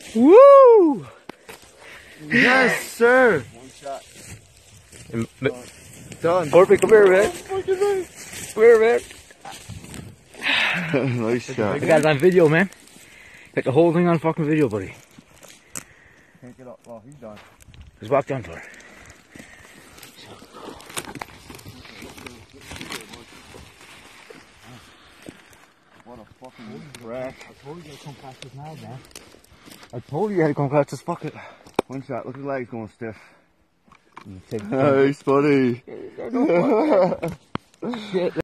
Woo! Yes, sir. One shot. Done. Perfect. Come here, man. Come here, man. Nice shot. I got it on video, man. Got the whole thing on fucking video, buddy. Can't get up. Well, he's done. Just walk down to her. What a fucking wreck. I told you to come past this now, man. I told you had to come past this fucking. One shot. Look at his legs going stiff. Take Nice, buddy. Shit.